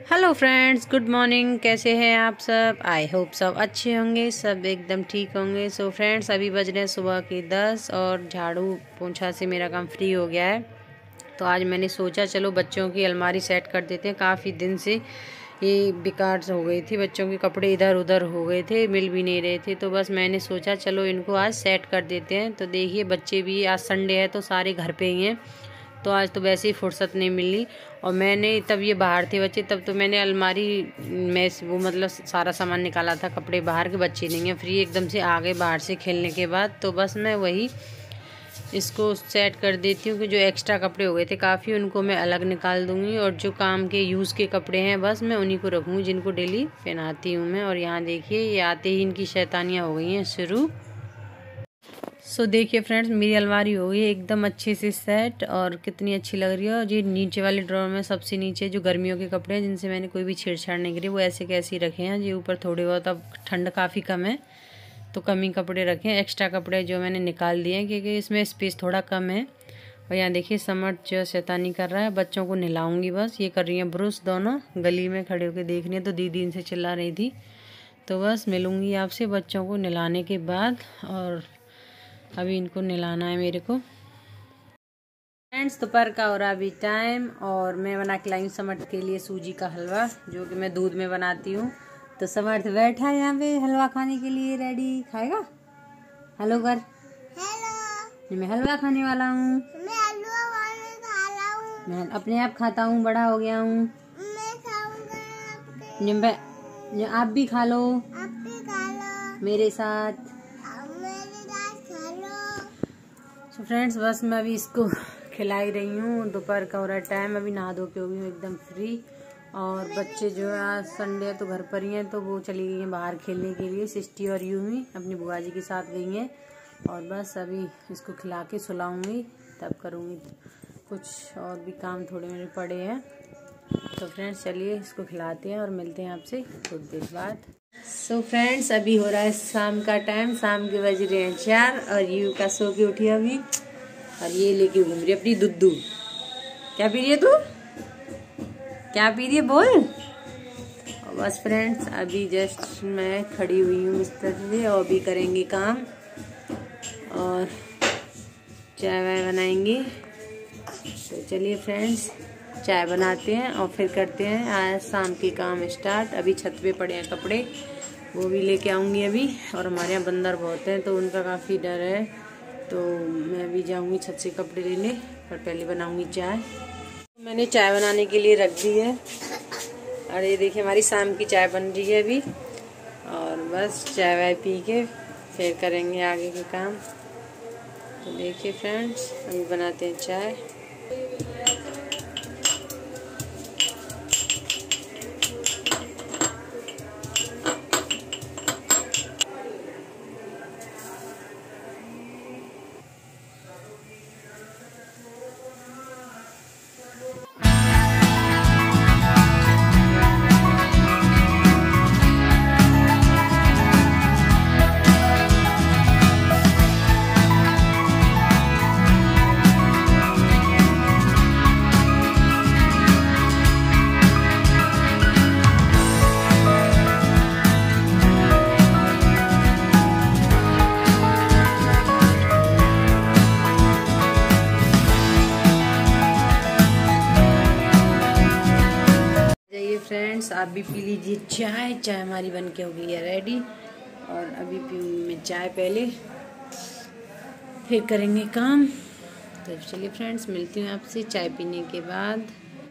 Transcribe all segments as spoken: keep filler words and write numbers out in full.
Hello friends, good morning. कैसे हैं आप सब? आई होप सब अच्छे होंगे, सब एकदम ठीक होंगे। सो फ्रेंड्स, अभी बज रहे हैं सुबह के दस और झाड़ू पोंछा से मेरा काम फ्री हो गया है। तो आज मैंने सोचा चलो बच्चों की अलमारी सेट कर देते हैं। काफ़ी दिन से ये बेकार हो गई थी, बच्चों के कपड़े इधर उधर हो गए थे, मिल भी नहीं रहे थे। तो बस मैंने सोचा चलो इनको आज सेट कर देते हैं। तो देखिए बच्चे भी, आज संडे है तो सारे घर पे ही हैं, तो आज तो वैसे ही फुर्सत नहीं मिली। और मैंने तब ये बाहर थे बच्चे, तब तो मैंने अलमारी में वो मतलब सारा सामान निकाला था, कपड़े बाहर के। बच्चे नहीं हैं, फ्री एकदम से आ गए बाहर से खेलने के बाद। तो बस मैं वही इसको सेट कर देती हूँ कि जो एक्स्ट्रा कपड़े हो गए थे काफ़ी, उनको मैं अलग निकाल दूँगी और जो काम के यूज़ के कपड़े हैं बस मैं उन्हीं को रखूँगी, जिनको डेली पहनाती हूँ मैं। और यहाँ देखिए ये आते ही इनकी शैतानियाँ हो गई हैं शुरू। सो so, देखिए फ्रेंड्स, मेरी अलमारी हो गई एकदम अच्छे से सेट और कितनी अच्छी लग रही है। और ये नीचे वाले ड्रॉर में सबसे नीचे जो गर्मियों के कपड़े हैं जिनसे मैंने कोई भी छेड़छाड़ नहीं करी, वो ऐसे कैसे ही रखे हैं। ये ऊपर थोड़े बहुत, अब ठंड काफ़ी कम है तो कम ही कपड़े रखे हैं। एक्स्ट्रा कपड़े जो मैंने निकाल दिए हैं क्योंकि इसमें स्पेस थोड़ा कम है। और यहाँ देखिए समर्थ जो शैतानी कर रहा है, बच्चों को नहलाऊँगी बस। ये कर रही हैं ब्रुश, दोनों गली में खड़े होकर देख रही हैं, तो दीदी इनसे चिल्ला रही थी। तो बस मिलूँगी आपसे बच्चों को नहलाने के बाद, और अभी इनको नहलाना है मेरे को। फ्रेंड्स, दोपहर का हो रहा अभी टाइम और मैं बना के लाई हूँ समर्थ के लिए सूजी का हलवा, जो कि मैं दूध में बनाती हूँ। तो समर्थ बैठा है यहाँ पे हलवा खाने के लिए, रेडी। खाएगा? हेलो कर। हेलो। मैं हलवा खाने वाला हूँ। मैं हलवा खाने वाला हूँ। मैं अपने आप खाता हूँ, बड़ा हो गया हूँ। मैं खाऊंगा। आप भी खा लो। आप भी खा लो मेरे साथ। तो फ्रेंड्स, बस मैं अभी इसको खिला ही रही हूँ। दोपहर का हो रहा है टाइम, अभी नहा धो के हो गई हूँ एकदम फ्री। और बच्चे जो है आज संडे है तो घर पर ही हैं, तो वो चली गई हैं बाहर खेलने के लिए। सिस्टी और यूमी अपनी बुआ जी के साथ गई हैं। और बस अभी इसको खिला के सुलाऊंगी, तब करूँगी कुछ और भी काम थोड़े मेरे पड़े हैं। तो फ्रेंड्स चलिए इसको खिलाते हैं और मिलते हैं आपसे कुछ देर बाद। सो so फ्रेंड्स, अभी हो रहा है शाम का टाइम, शाम के बज रहे हैं चार और यू का सो के उठी अभी, और ये लेके घूम रही है अपनी दुद्धू। क्या पी रही है तू? क्या पी रही है बोल। और बस फ्रेंड्स, अभी जस्ट मैं खड़ी हुई हूँ बिस्तर से और अभी करेंगे काम और चाय वाय बनाएंगे। तो चलिए फ्रेंड्स, चाय बनाते हैं और फिर करते हैं आज शाम के काम स्टार्ट। अभी छत पे पड़े हैं कपड़े, वो भी लेके आऊँगी अभी। और हमारे यहाँ बंदर बहुत हैं तो उनका काफ़ी डर है, तो मैं अभी जाऊँगी छत से कपड़े लेने, पर पहले बनाऊँगी चाय। मैंने चाय बनाने के लिए रख दी है और ये देखिए हमारी शाम की चाय बन रही है अभी। और बस चाय वाय पी के फिर करेंगे आगे के काम। तो देखिए फ्रेंड्स, अभी बनाते हैं चाय। फ्रेंड्स, आप भी पी लीजिए चाय। चाय हमारी बन के हो गई है रेडी, और अभी पीऊँगी मैं चाय पहले, फिर करेंगे काम। तो चलिए फ्रेंड्स, मिलती हूँ आपसे चाय पीने के बाद।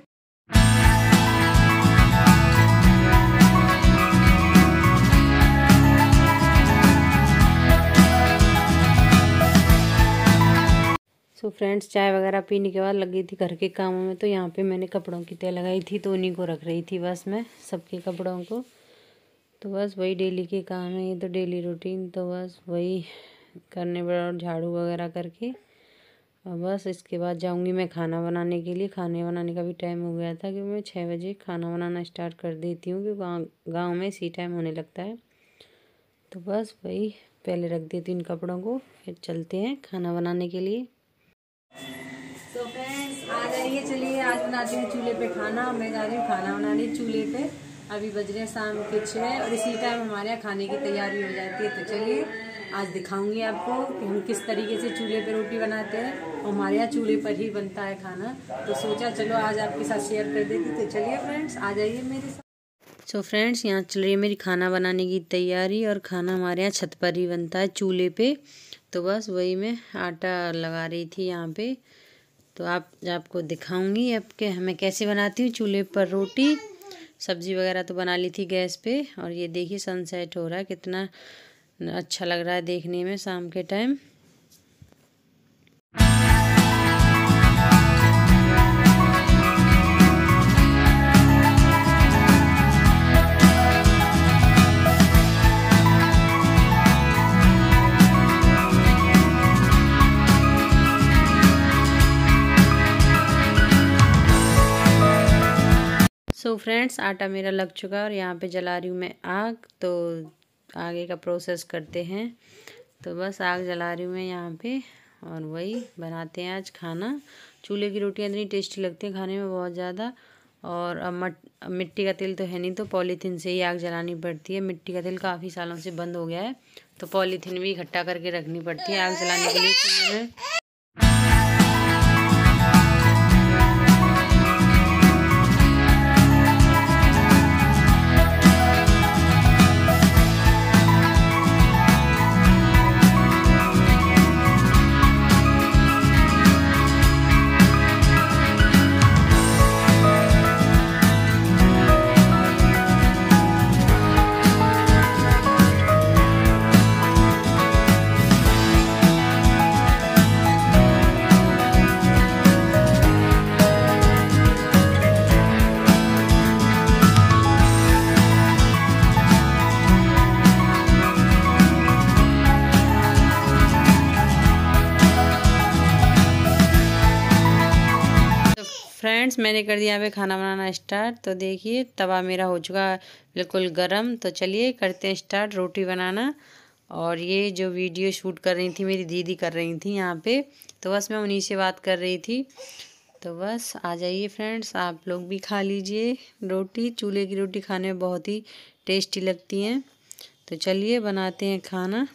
सो फ्रेंड्स, चाय वगैरह पीने के बाद लग गई थी घर के कामों में। तो यहाँ पे मैंने कपड़ों की तह लगाई थी, तो उन्हीं को रख रही थी बस मैं, सबके कपड़ों को। तो बस वही डेली के काम है, ये तो डेली रूटीन, तो बस वही करने पड़ा और झाड़ू वगैरह करके। और बस इसके बाद जाऊंगी मैं खाना बनाने के लिए। खाने बनाने का भी टाइम हो गया था, क्योंकि मैं छः बजे खाना बनाना स्टार्ट कर देती हूँ, क्योंकि गाँव गाँव में इसी टाइम होने लगता है। तो बस वही पहले रख देती हूँ इन कपड़ों को, फिर चलते हैं खाना बनाने के लिए। तो फ्रेंड्स, आ गई चलिए चलिए आज बनाती हूँ चूल्हे पे खाना। मैं जा रही हूँ खाना बनाने चूल्हे पे। अभी बज रहे हैं शाम के छः और इसी टाइम हमारे यहाँ खाने की तैयारी हो जाती है। तो चलिए आज दिखाऊंगी आपको कि हम किस तरीके से चूल्हे पे रोटी बनाते हैं। हमारे यहाँ चूल्हे पर ही बनता है खाना, तो सोचा चलो आज आपके साथ शेयर कर देती। तो चलिए फ्रेंड्स आ जाइए मेरे साथ। सो फ्रेंड्स यहाँ चल रही है मेरी खाना बनाने की तैयारी और खाना हमारे यहाँ छत पर ही बनता है चूल्हे पे। तो बस वही मैं आटा लगा रही थी यहाँ पे। तो आप आपको दिखाऊंगी अब के मैं कैसे बनाती हूँ चूल्हे पर रोटी। सब्ज़ी वगैरह तो बना ली थी गैस पे। और ये देखिए सनसेट हो रहा है, कितना अच्छा लग रहा है देखने में शाम के टाइम। सो so फ्रेंड्स आटा मेरा लग चुका है और यहाँ पे जला रही हूँ मैं आग। तो आगे का प्रोसेस करते हैं। तो बस आग जला रही हूँ मैं यहाँ पे और वही बनाते हैं आज खाना। चूल्हे की रोटियाँ इतनी टेस्टी लगती हैं खाने में बहुत ज़्यादा। और अब मट मिट्टी का तेल तो है नहीं, तो पॉलीथीन से ही आग जलानी पड़ती है। मिट्टी का तेल काफ़ी सालों से बंद हो गया है, तो पॉलीथीन भी इकट्ठा करके रखनी पड़ती है आग जलाने के लिए चूल्हे में। फ्रेंड्स मैंने कर दिया यहाँ पे खाना बनाना स्टार्ट। तो देखिए तवा मेरा हो चुका है बिल्कुल गरम। तो चलिए करते हैं स्टार्ट रोटी बनाना। और ये जो वीडियो शूट कर रही थी मेरी दीदी कर रही थी यहाँ पे, तो बस मैं उन्हीं से बात कर रही थी। तो बस आ जाइए फ्रेंड्स आप लोग भी खा लीजिए रोटी। चूल्हे की रोटी खाने में बहुत ही टेस्टी लगती हैं। तो चलिए बनाते हैं खाना।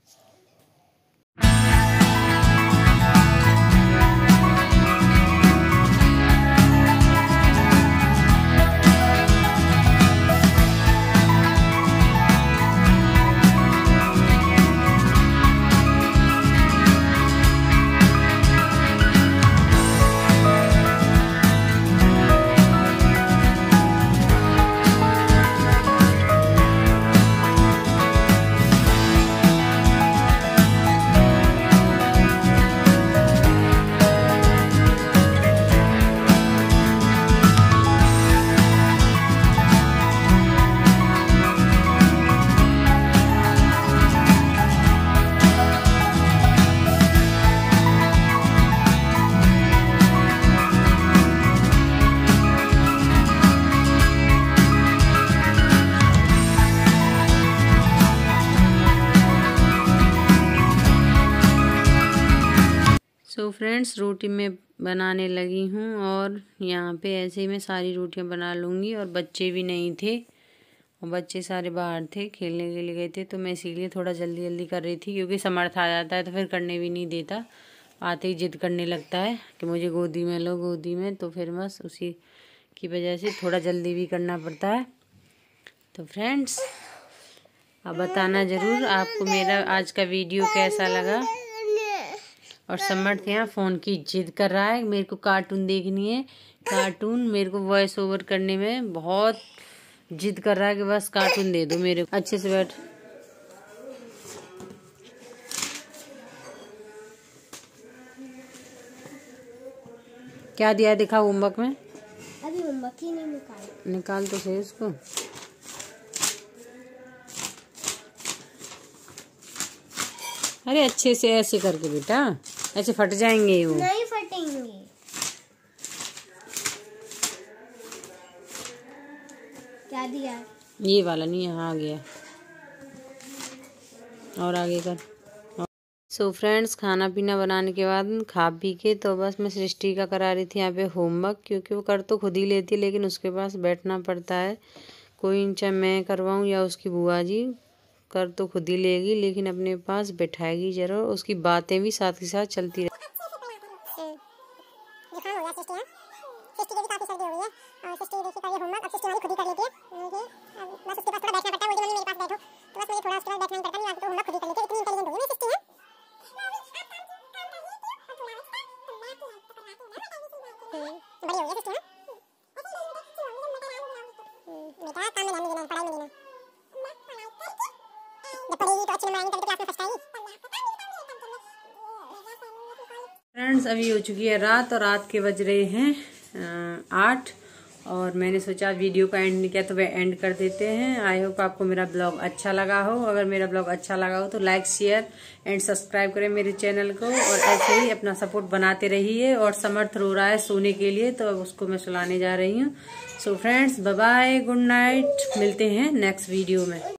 तो फ्रेंड्स रोटी मैं बनाने लगी हूँ और यहाँ पे ऐसे ही मैं सारी रोटियाँ बना लूँगी। और बच्चे भी नहीं थे और बच्चे सारे बाहर थे, खेलने के लिए गए थे। तो मैं इसीलिए थोड़ा जल्दी जल्दी कर रही थी, क्योंकि समर्थ आ जाता है तो फिर करने भी नहीं देता। आते ही जिद करने लगता है कि मुझे गोदी में लो गोदी में। तो फिर बस उसी की वजह से थोड़ा जल्दी भी करना पड़ता है। तो फ्रेंड्स अब बताना ज़रूर आपको मेरा आज का वीडियो कैसा लगा। और समर्थ यहाँ फ़ोन की जिद कर रहा है, मेरे को कार्टून देखनी है। कार्टून मेरे को वॉइस ओवर करने में बहुत जिद कर रहा है कि बस कार्टून दे दो मेरे को। अच्छे से बैठ। क्या दिया दिखा होमवर्क में? अभी होमवर्क ही नहीं निकाल। निकाल तो सही उसको। अरे अच्छे से ऐसे करके बेटा, ऐसे फट जाएंगे वो। नहीं फटेंगे। क्या दिया? ये वाला नहीं, यहाँ आ गया और आगे कर। सो फ्रेंड्स, खाना पीना बनाने के बाद खा पी के तो बस मैं सृष्टि का करा रही थी यहाँ पे होमवर्क, क्योंकि वो कर तो खुद ही लेती है लेकिन उसके पास बैठना पड़ता है। कोई चाहे मैं करवाऊँ या उसकी बुआ जी, कर तो खुद ही लेगी लेकिन अपने पास बैठाएगी जरूर। उसकी बातें भी साथ के साथ चलती रहती। फ्रेंड्स, अभी हो चुकी है रात और रात के बज रहे हैं आठ, और मैंने सोचा वीडियो का एंड नहीं किया तो वह एंड कर देते हैं। आई होप आपको मेरा ब्लॉग अच्छा लगा हो। अगर मेरा ब्लॉग अच्छा लगा हो तो लाइक शेयर एंड सब्सक्राइब करें मेरे चैनल को, और ऐसे ही अपना सपोर्ट बनाते रहिए। और समर्थ रो रहा है सोने के लिए तो अब उसको मैं सुलाने जा रही हूँ। So friends, bye bye, good night, मिलते हैं नेक्स्ट वीडियो में।